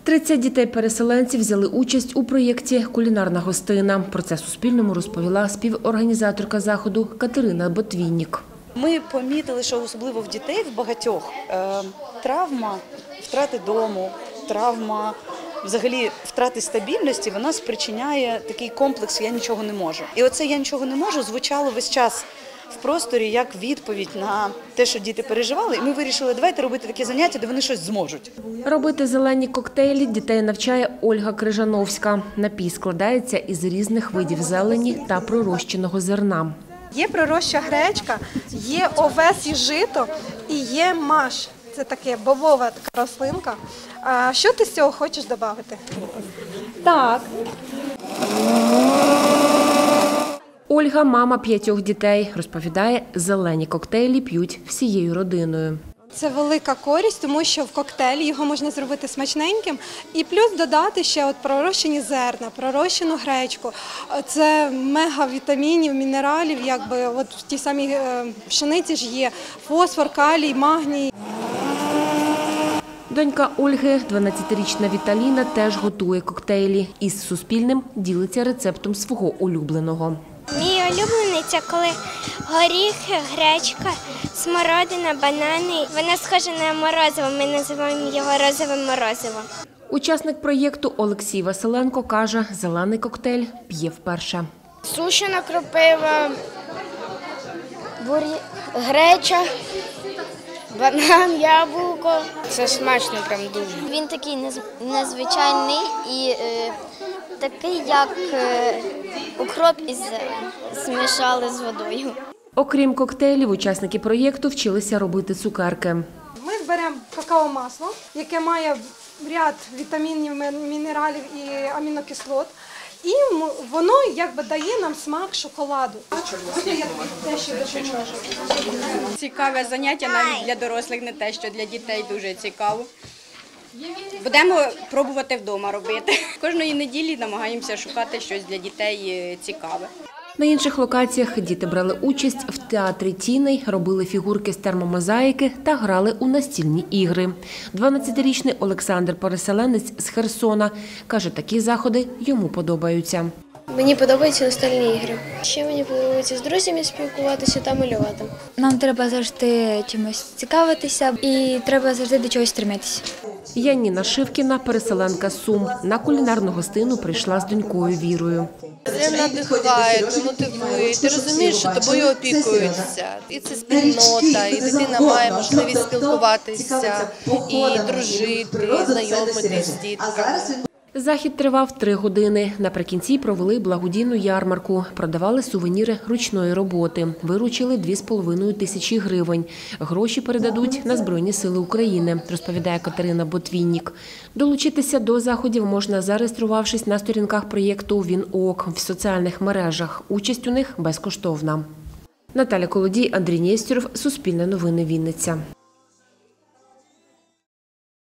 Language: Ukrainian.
30 дітей-переселенців взяли участь у проєкті «Кулінарна гостина». Про це Суспільному розповіла співорганізаторка заходу Катерина Ботвіннік. Ми помітили, що особливо в дітей, в багатьох, травма втрати дому, травма взагалі втрати стабільності, вона спричиняє такий комплекс «я нічого не можу». І оце «я нічого не можу» звучало весь час в просторі як відповідь на те, що діти переживали. І ми вирішили, давайте робити такі заняття, де вони щось зможуть. Робити зелені коктейлі дітей навчає Ольга Крижановська. Напій складається із різних видів зелені та пророщеного зерна. Є пророща гречка, є овес і жито і є маш. Це таке бобова така рослинка. А що ти з цього хочеш додати? Так. Ольга – мама 5 дітей. Розповідає, зелені коктейлі п'ють всією родиною. Це велика користь, тому що в коктейлі його можна зробити смачненьким. І плюс додати ще от пророщені зерна, пророщену гречку. Це мега вітамінів, мінералів, якби от в тій самій пшениці ж є фосфор, калій, магній. Донька Ольги, 12-річна Віталіна, теж готує коктейлі. Із Суспільним ділиться рецептом свого улюбленого. Мій улюблений – це коли горіхи, гречка, смородина, банани. Вона схожа на морозиво, ми називаємо його розовим морозиво. Учасник проєкту Олексій Василенко каже, зелений коктейль п'є вперше. Сушена кропива, греча, банан, яблуко. Це смачно прям дуже. Він такий незвичайний і такий, як укроп із змішали з водою. Окрім коктейлів, учасники проєкту вчилися робити цукерки. Ми беремо какао-масло, яке має ряд вітамінів, мінералів і амінокислот. І воно якби дає нам смак шоколаду. Я те, що допоможу. Цікаве заняття навіть для дорослих, не те, що для дітей дуже цікаво. Будемо пробувати вдома робити. Кожної неділі намагаємося шукати щось для дітей цікаве. На інших локаціях діти брали участь в театрі «Тіней», робили фігурки з термомозаїки та грали у настільні ігри. 12-річний Олександр – переселенець з Херсона. Каже, такі заходи йому подобаються. Мені подобаються настільні ігри. Ще мені подобається з друзями спілкуватися та малювати. Нам треба завжди чимось цікавитися і треба завжди до чогось стремитися. Яніна Шивкіна – переселенка з Сум. На кулінарну гостину прийшла з донькою Вірою. Це надихає, це мотивує. Ти розумієш, що тобою опікуються. І це спільнота, і дитина має можливість спілкуватися, і дружити, і знайомитись з дітками. Захід тривав 3 години. Наприкінці провели благодійну ярмарку. Продавали сувеніри ручної роботи. Виручили 2,5 тисячі гривень. Гроші передадуть на Збройні сили України, розповідає Катерина Ботвіннік. Долучитися до заходів можна, зареєструвавшись на сторінках проєкту «Він.ООК» в соціальних мережах. Участь у них безкоштовна. Наталя Колодій, Андрій Нєстєров, Суспільне новини, Вінниця.